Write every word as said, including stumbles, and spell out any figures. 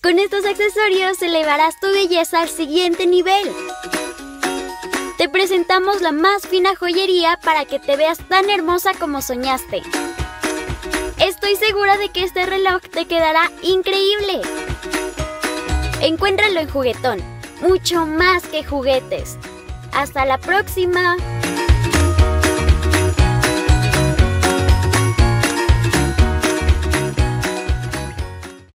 Con estos accesorios elevarás tu belleza al siguiente nivel. Te presentamos la más fina joyería para que te veas tan hermosa como soñaste. Estoy segura de que este reloj te quedará increíble. Encuéntralo en Juguetón, mucho más que juguetes. ¡Hasta la próxima!